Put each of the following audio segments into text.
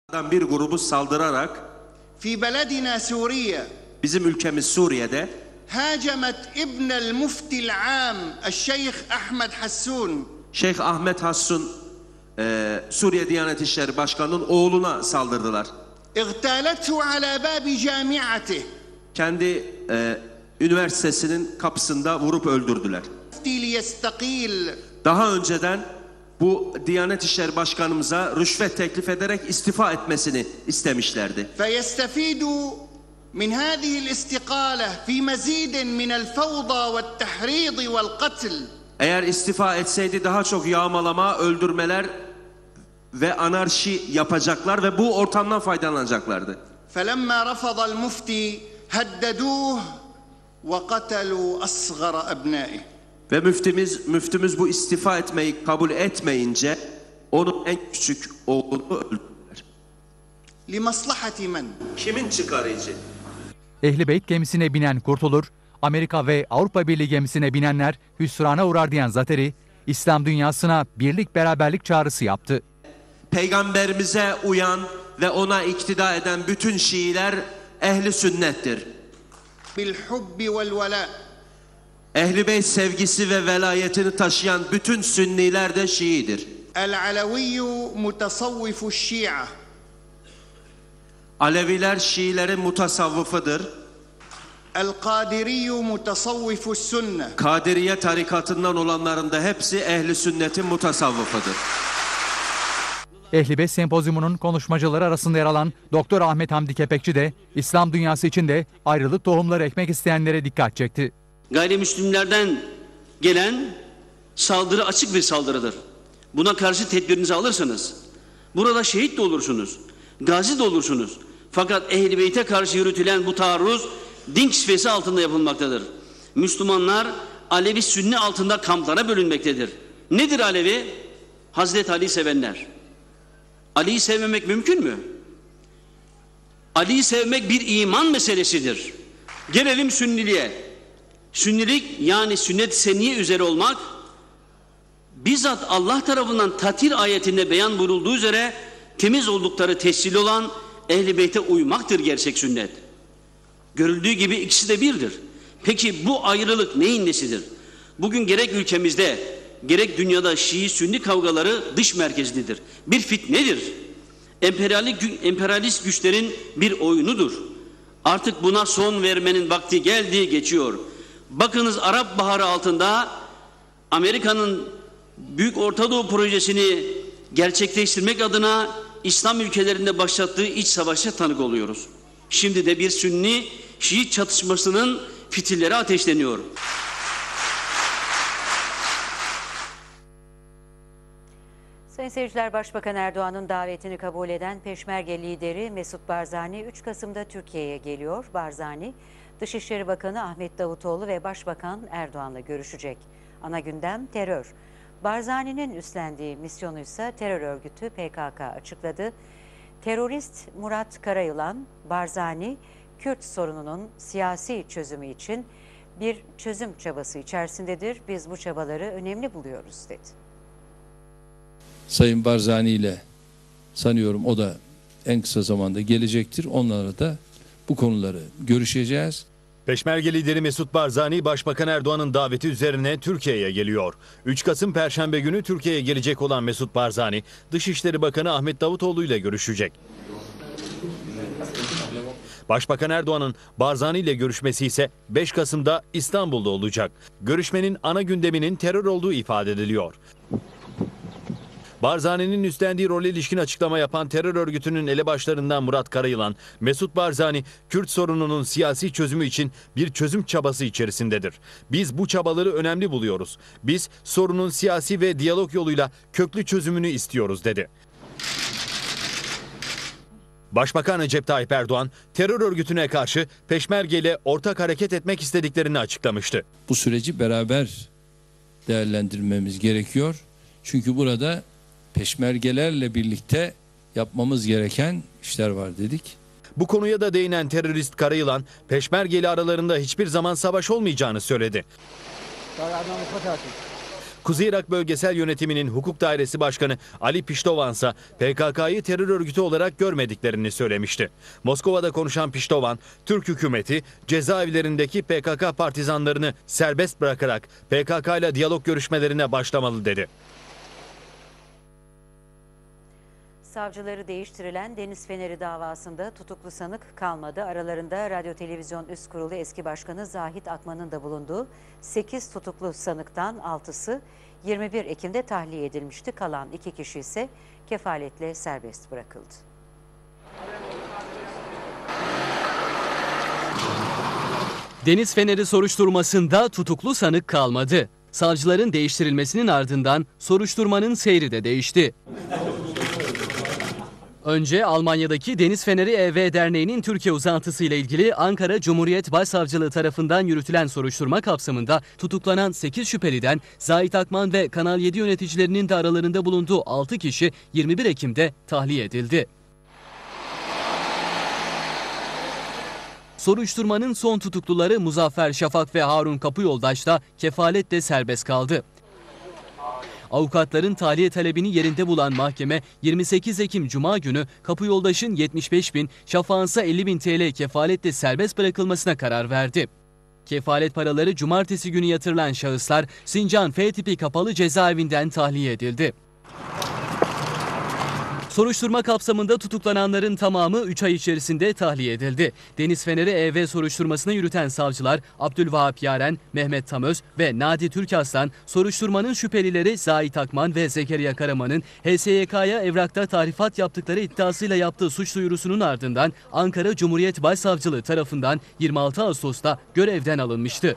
Bir grubu saldırarak في بلدنا سوريا bizim ülkemiz Suriye'de هاجمت ابن المفتي العام الشيخ أحمد حسون. Şeyh Ahmet Hassun Suriye Diyanet İşleri Başkanı'nın oğluna saldırdılar. اغتالته على باب جامعته. Kendi üniversitesinin kapısında vurup öldürdüler. ليستقيل. Daha önceden bu Diyanet İşleri Başkanımıza rüşvet teklif ederek istifa etmesini istemişlerdi. فيستفيد من هذه الاستقالة في مزيد من الفوضى والتحريض والقتل. Eğer istifa etseydi daha çok yağmalama, öldürmeler ve anarşi yapacaklar ve bu ortamdan faydalanacaklardı. فلما رفض المفتي هددوه وقتلوا أصغر أبنائه. Ve müftümüz bu istifa etmeyi kabul etmeyince onun en küçük oğlunu öldürdüler. لمصلحة من? Kimin çıkarı için? Ehl-i Beyt gemisine binen kurtulur, Amerika ve Avrupa Birliği gemisine binenler hüsrana uğrar diyen Zateri, İslam dünyasına birlik beraberlik çağrısı yaptı. Peygamberimize uyan ve ona iktida eden bütün Şiiler ehli sünnettir. بالحب والولاء. Ehl-i Beyt sevgisi ve velayetini taşıyan bütün Sünniler de Şiidir. العلوي متصوف الشيعة. Aleviler Şiilerin mutasavvıfıdır. القادري متصوف السنة. Kadiriye tarikatından olanların da hepsi ehli sünnetin mutasavvıfıdır. Ehl-i Beyt sempozyumunun konuşmacıları arasında yer alan Doktor Ahmet Hamdi Kepekçi de İslam dünyası için de ayrılık tohumları ekmek isteyenlere dikkat çekti. Gayrimüslimlerden gelen saldırı açık bir saldırıdır. Buna karşı tedbirinizi alırsanız burada şehit de olursunuz, gazi de olursunuz. Fakat Ehl-i Beyt'e karşı yürütülen bu taarruz din kisvesi altında yapılmaktadır. Müslümanlar Alevi Sünni altında kamplara bölünmektedir. Nedir Alevi? Hazreti Ali sevenler. Ali'yi sevmemek mümkün mü? Ali'yi sevmek bir iman meselesidir. Gelelim Sünniliğe. Sünnilik yani sünnet-i seniyye üzere olmak, bizzat Allah tarafından tatir ayetinde beyan buyurulduğu üzere temiz oldukları tescil olan Ehl-i Beyt'e uymaktır gerçek sünnet. Görüldüğü gibi ikisi de birdir. Peki bu ayrılık neyin nesidir? Bugün gerek ülkemizde gerek dünyada Şii-Sünni kavgaları dış merkezlidir. Bir fitnedir. Emperyalist güçlerin bir oyunudur. Artık buna son vermenin vakti geldi, geçiyor. Bakınız Arap Baharı altında Amerika'nın Büyük Orta Doğu projesini gerçekleştirmek adına İslam ülkelerinde başlattığı iç savaşa tanık oluyoruz. Şimdi de bir Sünni-Şii çatışmasının fitilleri ateşleniyor. Sayın seyirciler, Başbakan Erdoğan'ın davetini kabul eden Peşmerge lideri Mesut Barzani 3 Kasım'da Türkiye'ye geliyor. Barzani, Dışişleri Bakanı Ahmet Davutoğlu ve Başbakan Erdoğan'la görüşecek. Ana gündem terör. Barzani'nin üstlendiği misyonu ise terör örgütü PKK açıkladı. Terörist Murat Karayılan, Barzani, Kürt sorununun siyasi çözümü için bir çözüm çabası içerisindedir. Biz bu çabaları önemli buluyoruz dedi. Sayın Barzani ile sanıyorum o da en kısa zamanda gelecektir. Onlarla da bu konuları görüşeceğiz. Peşmerge lideri Mesut Barzani, Başbakan Erdoğan'ın daveti üzerine Türkiye'ye geliyor. 3 Kasım Perşembe günü Türkiye'ye gelecek olan Mesut Barzani, Dışişleri Bakanı Ahmet Davutoğlu ile görüşecek. Başbakan Erdoğan'ın Barzani ile görüşmesi ise 5 Kasım'da İstanbul'da olacak. Görüşmenin ana gündeminin terör olduğu ifade ediliyor. Barzani'nin üstlendiği role ilişkin açıklama yapan terör örgütünün elebaşlarından Murat Karayılan, Mesut Barzani, Kürt sorununun siyasi çözümü için bir çözüm çabası içerisindedir. Biz bu çabaları önemli buluyoruz. Biz sorunun siyasi ve diyalog yoluyla köklü çözümünü istiyoruz dedi. Başbakan Recep Tayyip Erdoğan, terör örgütüne karşı Peşmerge ile ortak hareket etmek istediklerini açıklamıştı. Bu süreci beraber değerlendirmemiz gerekiyor. Çünkü burada peşmergelerle birlikte yapmamız gereken işler var dedik. Bu konuya da değinen terörist Karayılan, Peşmerge ile aralarında hiçbir zaman savaş olmayacağını söyledi. Kuzey Irak Bölgesel Yönetimi'nin Hukuk Dairesi Başkanı Ali Piştovan ise PKK'yı terör örgütü olarak görmediklerini söylemişti. Moskova'da konuşan Piştovan, Türk hükümeti cezaevlerindeki PKK partizanlarını serbest bırakarak PKK ile diyalog görüşmelerine başlamalı dedi. Savcıları değiştirilen Deniz Feneri davasında tutuklu sanık kalmadı. Aralarında Radyo Televizyon Üst Kurulu eski başkanı Zahit Akman'ın da bulunduğu 8 tutuklu sanıktan 6'sı 21 Ekim'de tahliye edilmişti. Kalan 2 kişi ise kefaletle serbest bırakıldı. Deniz Feneri soruşturmasında tutuklu sanık kalmadı. Savcıların değiştirilmesinin ardından soruşturmanın seyri de değişti. Önce Almanya'daki Deniz Feneri E.V. Derneği'nin Türkiye uzantısı ile ilgili Ankara Cumhuriyet Başsavcılığı tarafından yürütülen soruşturma kapsamında tutuklanan 8 şüpheliden Zahit Akman ve Kanal 7 yöneticilerinin de aralarında bulunduğu 6 kişi 21 Ekim'de tahliye edildi. Soruşturmanın son tutukluları Muzaffer Şafak ve Harun Kapıyoldaş da kefaletle serbest kaldı. Avukatların tahliye talebini yerinde bulan mahkeme 28 Ekim Cuma günü Kapıyoldaş'ın 75.000, Şafak'ın ise 50.000 TL kefaletle serbest bırakılmasına karar verdi. Kefalet paraları cumartesi günü yatırılan şahıslar Sincan F tipi kapalı cezaevinden tahliye edildi. Soruşturma kapsamında tutuklananların tamamı 3 ay içerisinde tahliye edildi. Deniz Feneri E.V. soruşturmasını yürüten savcılar Abdülvahap Yaren, Mehmet Tamöz ve Nadi Türkaslan soruşturmanın şüphelileri Zahit Akman ve Zekeriya Karaman'ın HSYK'ya evrakta tarifat yaptıkları iddiasıyla yaptığı suç duyurusunun ardından Ankara Cumhuriyet Başsavcılığı tarafından 26 Ağustos'ta görevden alınmıştı.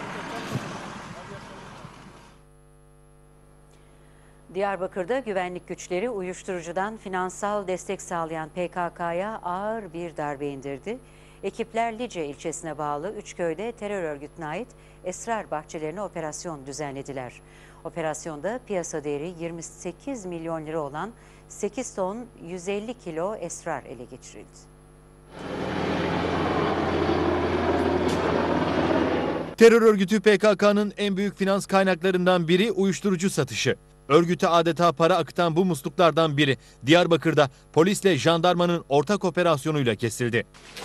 Diyarbakır'da güvenlik güçleri uyuşturucudan finansal destek sağlayan PKK'ya ağır bir darbe indirdi. Ekipler Lice ilçesine bağlı 3 köyde terör örgütüne ait esrar bahçelerine operasyon düzenlediler. Operasyonda piyasa değeri 28 milyon lira olan 8 ton 150 kilo esrar ele geçirildi. Terör örgütü PKK'nın en büyük finans kaynaklarından biri uyuşturucu satışı. Örgüte adeta para akıtan bu musluklardan biri Diyarbakır'da polisle jandarmanın ortak operasyonuyla kesildi.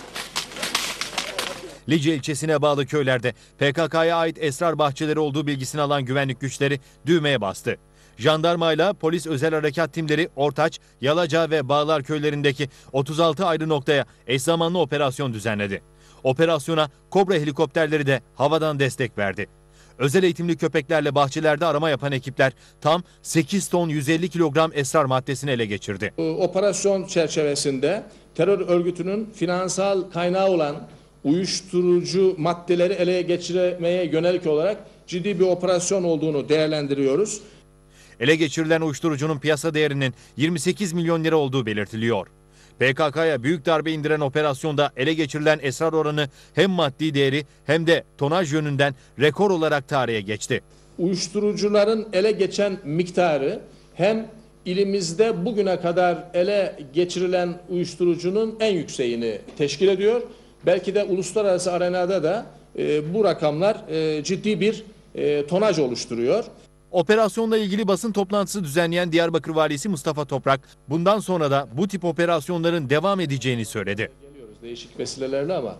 Lice ilçesine bağlı köylerde PKK'ya ait esrar bahçeleri olduğu bilgisini alan güvenlik güçleri düğmeye bastı. Jandarmayla polis özel harekat timleri Ortaç, Yalaca ve Bağlar köylerindeki 36 ayrı noktaya eş zamanlı operasyon düzenledi. Operasyona Kobra helikopterleri de havadan destek verdi. Özel eğitimli köpeklerle bahçelerde arama yapan ekipler tam 8 ton 150 kilogram esrar maddesini ele geçirdi. Operasyon çerçevesinde terör örgütünün finansal kaynağı olan uyuşturucu maddeleri ele geçirmeye yönelik olarak ciddi bir operasyon olduğunu değerlendiriyoruz. Ele geçirilen uyuşturucunun piyasa değerinin 28 milyon lira olduğu belirtiliyor. PKK'ya büyük darbe indiren operasyonda ele geçirilen esrar oranı hem maddi değeri hem de tonaj yönünden rekor olarak tarihe geçti. Uyuşturucuların ele geçen miktarı hem ilimizde bugüne kadar ele geçirilen uyuşturucunun en yükseğini teşkil ediyor. Belki de uluslararası arenada da bu rakamlar ciddi bir tonaj oluşturuyor. Operasyonla ilgili basın toplantısı düzenleyen Diyarbakır Valisi Mustafa Toprak, bundan sonra da bu tip operasyonların devam edeceğini söyledi. Geliyoruz değişik vesilelerle ama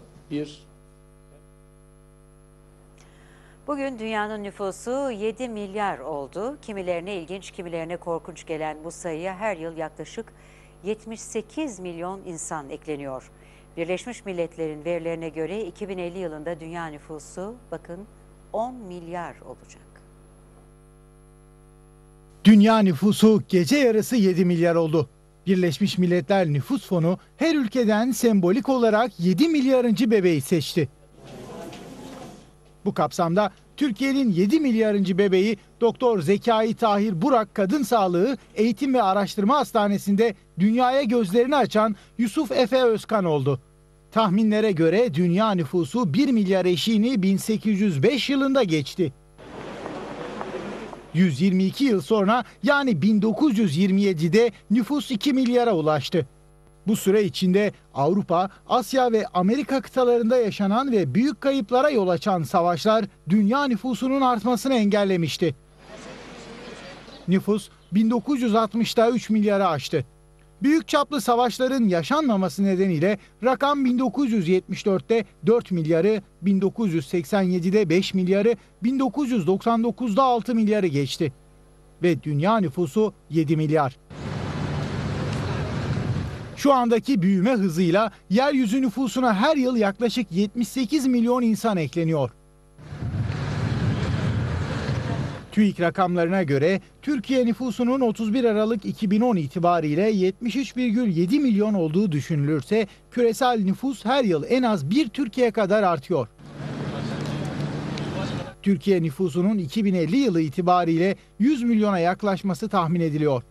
Bugün dünyanın nüfusu 7 milyar oldu. Kimilerine ilginç, kimilerine korkunç gelen bu sayıya her yıl yaklaşık 78 milyon insan ekleniyor. Birleşmiş Milletler'in verilerine göre 2050 yılında dünya nüfusu bakın 10 milyar olacak. Dünya nüfusu gece yarısı 7 milyar oldu. Birleşmiş Milletler Nüfus Fonu her ülkeden sembolik olarak 7 milyarıncı bebeği seçti. Bu kapsamda Türkiye'nin 7 milyarıncı bebeği Doktor Zekai Tahir Burak Kadın Sağlığı Eğitim ve Araştırma Hastanesi'nde dünyaya gözlerini açan Yusuf Efe Özkan oldu. Tahminlere göre dünya nüfusu 1 milyar eşiğini 1805 yılında geçti. 122 yıl sonra yani 1927'de nüfus 2 milyara ulaştı. Bu süre içinde Avrupa, Asya ve Amerika kıtalarında yaşanan ve büyük kayıplara yol açan savaşlar dünya nüfusunun artmasını engellemişti. Nüfus 1960'da 3 milyarı aştı. Büyük çaplı savaşların yaşanmaması nedeniyle rakam 1974'te 4 milyarı, 1987'de 5 milyarı, 1999'da 6 milyarı geçti. Ve dünya nüfusu 7 milyar. Şu andaki büyüme hızıyla yeryüzü nüfusuna her yıl yaklaşık 78 milyon insan ekleniyor. TÜİK rakamlarına göre Türkiye nüfusunun 31 Aralık 2010 itibariyle 73,7 milyon olduğu düşünülürse küresel nüfus her yıl en az bir Türkiye kadar artıyor. Türkiye nüfusunun 2050 yılı itibariyle 100 milyona yaklaşması tahmin ediliyor.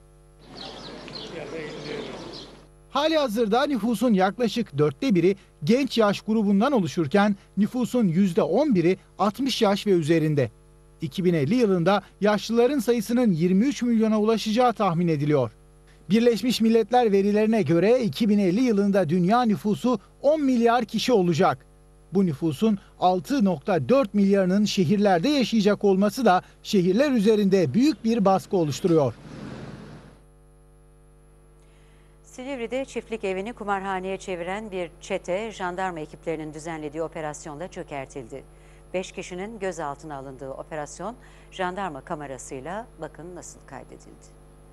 Halihazırda nüfusun yaklaşık 1/4'ü genç yaş grubundan oluşurken nüfusun %11'i 60 yaş ve üzerinde. 2050 yılında yaşlıların sayısının 23 milyona ulaşacağı tahmin ediliyor. Birleşmiş Milletler verilerine göre 2050 yılında dünya nüfusu 10 milyar kişi olacak. Bu nüfusun 6,4 milyarının şehirlerde yaşayacak olması da şehirler üzerinde büyük bir baskı oluşturuyor. Silivri'de çiftlik evini kumarhaneye çeviren bir çete jandarma ekiplerinin düzenlediği operasyonla çökertildi. 5 kişinin gözaltına alındığı operasyon jandarma kamerasıyla bakın nasıl kaydedildi.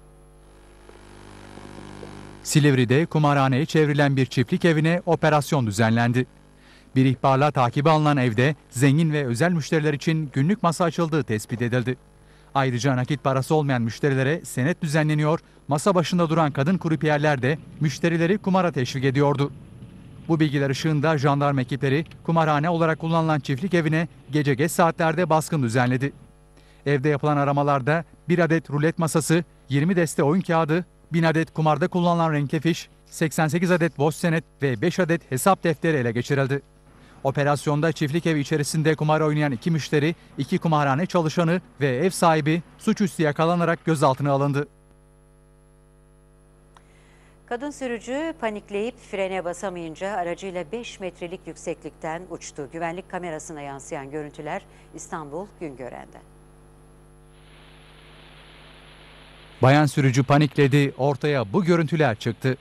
Silivri'de kumarhaneye çevrilen bir çiftlik evine operasyon düzenlendi. Bir ihbarla takibe alınan evde zengin ve özel müşteriler için günlük masa açıldığı tespit edildi. Ayrıca nakit parası olmayan müşterilere senet düzenleniyor, masa başında duran kadın kurupiyerler de müşterileri kumara teşvik ediyordu. Bu bilgiler ışığında jandarma ekipleri kumarhane olarak kullanılan çiftlik evine gece geç saatlerde baskın düzenledi. Evde yapılan aramalarda 1 adet rulet masası, 20 deste oyun kağıdı, 1000 adet kumarda kullanılan renkli fiş, 88 adet boş senet ve 5 adet hesap defteri ele geçirildi. Operasyonda çiftlik evi içerisinde kumar oynayan 2 müşteri, 2 kumarhane çalışanı ve ev sahibi suçüstü yakalanarak gözaltına alındı. Kadın sürücü panikleyip frene basamayınca aracıyla 5 metrelik yükseklikten uçtu. Güvenlik kamerasına yansıyan görüntüler İstanbul Güngören'den. Bayan sürücü panikledi, ortaya bu görüntüler çıktı.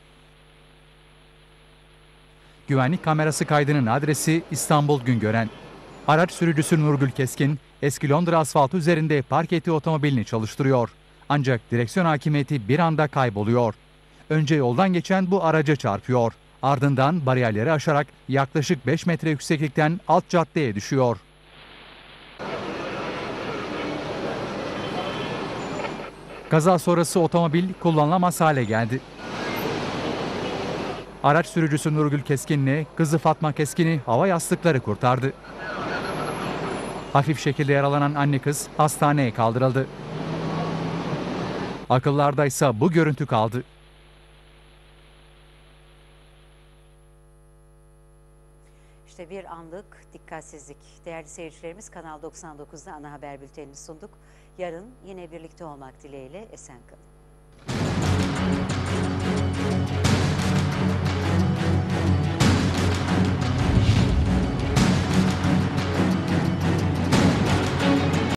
Güvenlik kamerası kaydının adresi İstanbul Güngören. Araç sürücüsü Nurgül Keskin, eski Londra asfaltı üzerinde park ettiği otomobilini çalıştırıyor. Ancak direksiyon hakimiyeti bir anda kayboluyor. Önce yoldan geçen bu araca çarpıyor. Ardından bariyerleri aşarak yaklaşık 5 metre yükseklikten alt caddeye düşüyor. Kaza sonrası otomobil kullanılamaz hale geldi. Araç sürücüsü Nurgül Keskin'le kızı Fatma Keskin'i hava yastıkları kurtardı. Hafif şekilde yaralanan anne kız hastaneye kaldırıldı. Akıllarda ise bu görüntü kaldı. İşte bir anlık dikkatsizlik. Değerli seyircilerimiz, Kanal 99'da ana haber bültenini sunduk. Yarın yine birlikte olmak dileğiyle esen kalın.